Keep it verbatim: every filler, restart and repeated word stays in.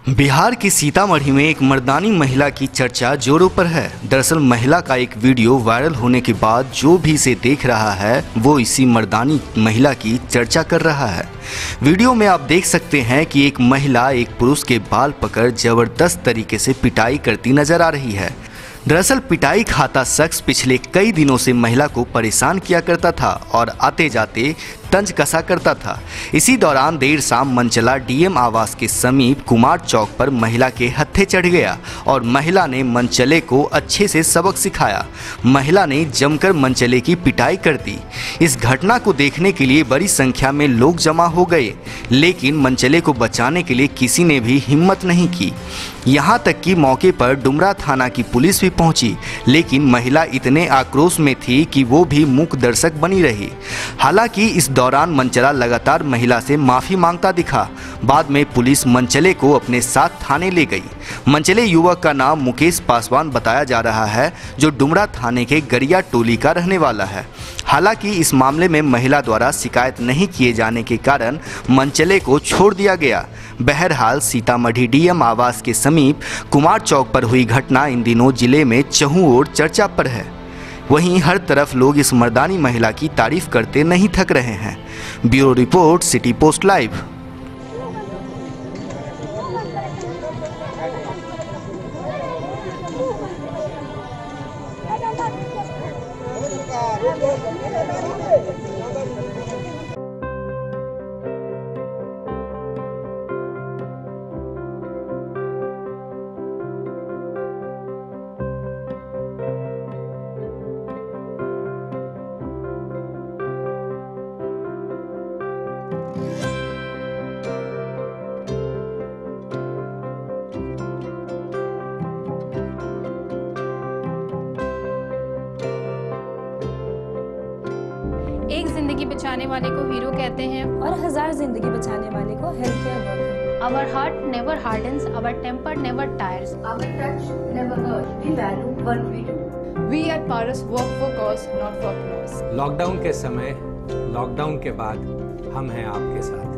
बिहार की सीतामढ़ी में एक मर्दानी महिला की चर्चा जोरों पर है। दरअसल महिला का एक वीडियो वायरल होने के बाद जो भी इसे देख रहा है वो इसी मर्दानी महिला की चर्चा कर रहा है। वीडियो में आप देख सकते हैं कि एक महिला एक पुरुष के बाल पकड़ जबरदस्त तरीके से पिटाई करती नजर आ रही है। दरअसल पिटाई खाता शख्स पिछले कई दिनों से महिला को परेशान किया करता था और आते जाते तंज कसा करता था। इसी दौरान देर शाम मनचला डीएम आवास के समीप कुमार चौक पर महिला के हत्थे चढ़ गया और महिला ने मनचले को अच्छे से सबक सिखाया। महिला ने जमकर मनचले की पिटाई कर दी। इस घटना को देखने के लिए बड़ी संख्या में लोग जमा हो गए, लेकिन मनचले को बचाने के लिए किसी ने भी हिम्मत नहीं की। यहाँ तक कि मौके पर डुमरा थाना की पुलिस भी पहुंची, लेकिन महिला इतने आक्रोश में थी कि वो भी मूक दर्शक बनी रही। हालांकि इस दौरान मनचला लगातार महिला से माफी मांगता दिखा। बाद में पुलिस मनचले को अपने साथ थाने ले गई। मनचले युवक का नाम मुकेश पासवान बताया जा रहा है, जो डुमरा थाने के गरिया टोली का रहने वाला है। हालांकि इस मामले में महिला द्वारा शिकायत नहीं किए जाने के कारण मनचले को छोड़ दिया गया। बहरहाल सीतामढ़ी डीएम आवास के समीप कुमार चौक पर हुई घटना इन दिनों जिले में चहुं ओर चर्चा पर है। वहीं हर तरफ लोग इस मर्दानी महिला की तारीफ करते नहीं थक रहे हैं। Bureau report, city post live. एक जिंदगी बचाने वाले को हीरो कहते हैं और हजार जिंदगी बचाने वाले को health care worker. Our heart never hardens, our temper never tires. Our touch never hurts. We value what we do. We at Paras work for cause, not for applause. Lockdown के समय, लॉकडाउन के बाद हम हैं आपके साथ।